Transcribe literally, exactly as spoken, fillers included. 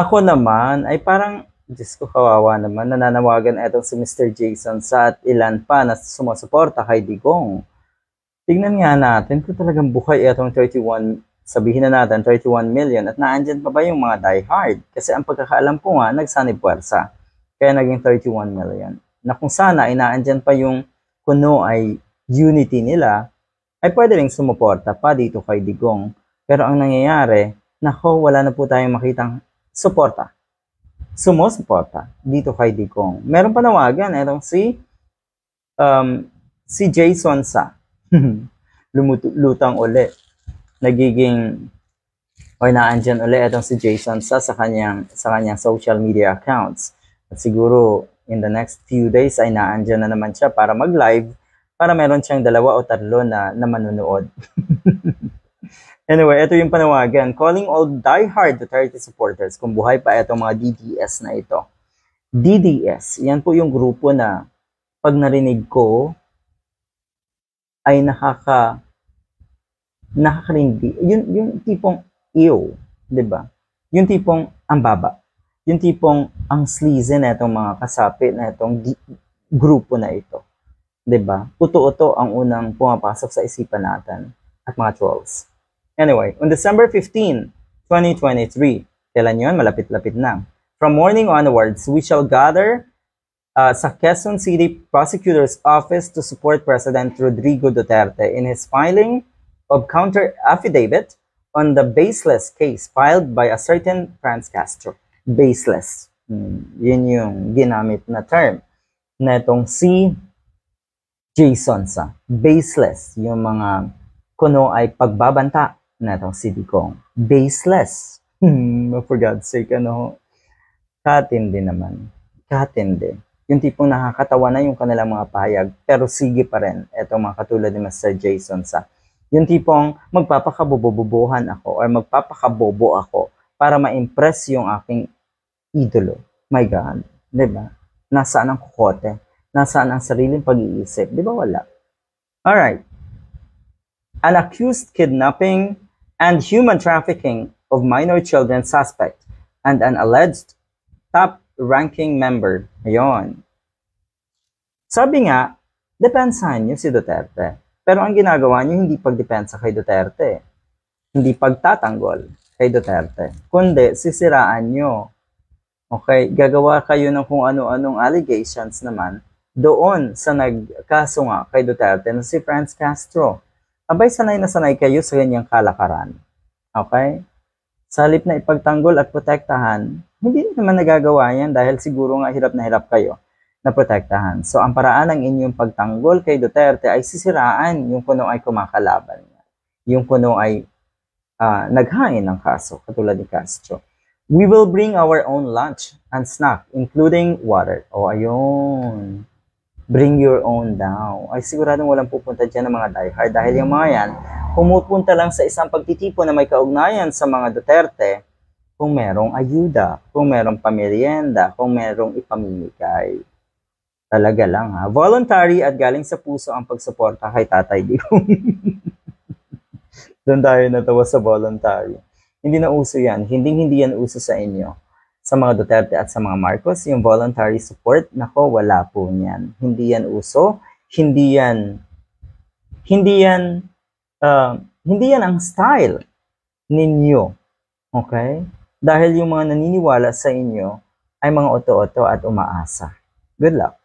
Ako naman ay parang, Diyos ko, kawawa naman, nananawagan etong si Mister Jason sa at ilan pa na sumusuporta kay Digong. Tignan nga natin kung talagang buhay etong thirty-one, sabihin na natin thirty-one million at naandyan pa ba yung mga diehard? Kasi ang pagkakaalam ko nga, nagsanib puwersa. Kaya naging thirty-one million. Na kung sana ay naandyan pa yung kuno ay unity nila, ay pwede rin sumuporta pa dito kay Digong. Pero ang nangyayari, nako, wala na po tayong makitang suporta. Sumusuporta dito kay Digong. Meron panawagan, etong si um, si Jason Sa. Lumutang uli. Nagiging o naandyan uli etong si Jason Sa sa kanyang, sa kanyang social media accounts. At siguro in the next few days ay naandyan na naman siya para mag-live para meron siyang dalawa o tatlo na, na manunood. Anyway, ito yung panawagan. Calling all die-hard Duterte supporters kung buhay pa itong mga D D S na ito. D D S, yan po yung grupo na pag narinig ko ay nakaka nakakarindi. Yung, yung tipong ew, di ba? Yung tipong ang baba. Yung tipong ang sleazy na itong mga kasapi na itong di- grupo na ito. Di ba? Uto-uto ang unang pumapasok sa isipan natin at mga trolls. Anyway, on December fifteenth, twenty twenty-three, kailan yun? Malapit-lapit na. From morning onwards, we shall gather uh, sa Quezon City Prosecutor's Office to support President Rodrigo Duterte in his filing of counter-affidavit on the baseless case filed by a certain Franz Castro. Baseless. Hmm, yun yung ginamit na term na itong si Jason Sa. Baseless. Yung mga kuno ay pagbabanta na itong si Digong. Baseless. Hmm, for God's sake, ano, katindi naman. Katindi. Yung tipong nakakatawa na yung kanilang mga payag, pero sige pa rin, itong mga katulad ni Mister Jason Sa. Yung tipong magpapakabobobohan ako or magpapakabobo ako para ma-impress yung aking idolo. My God. Diba? Nasaan ang kukote? Nasaan ang sariling pag-iisip? Diba wala? Alright. An accused kidnapping and human trafficking of minor children suspect and an alleged top-ranking member. Ayun. Sabi nga, depensahan niyo si Duterte. Pero ang ginagawa niyo hindi pagdepensa kay Duterte. Hindi pagtatanggol kay Duterte. Kundi sisiraan niyo. Okay? Gagawa kayo ng kung ano-anong allegations naman doon sa nagkaso nga kay Duterte na si Franz Castro. Abay, sanay na sanay kayo sa ganyang kalakaran. Okay? Sa halip na ipagtanggol at protektahan, hindi naman nagagawa yan dahil siguro nga hirap na hirap kayo na protektahan. So, ang paraan ng inyong pagtanggol kay Duterte ay sisiraan yung kuno ay kumakalaban niya. Yung kuno ay uh, naghain ng kaso, katulad ni Castro. We will bring our own lunch and snack, including water. O, ayun. Bring your own daw. Ay siguradong walang pupunta dyan ng mga diehard dahil yung mga yan, pumupunta lang sa isang pagtitipon na may kaugnayan sa mga Duterte kung merong ayuda, kung merong pamerienda, kung merong ipamimigay. Talaga lang ha. Voluntary at galing sa puso ang pagsuporta kay Tatay Digong. Doon tayo natawa sa voluntary. Hindi na uso yan. Hindi hindi yan uso sa inyo. Sa mga Duterte at sa mga Marcos, yung voluntary support, nako, wala po niyan. Hindi yan uso, hindi yan, hindi yan, uh, hindi yan ang style ninyo. Okay? Dahil yung mga naniniwala sa inyo ay mga oto-oto at umaasa. Good luck.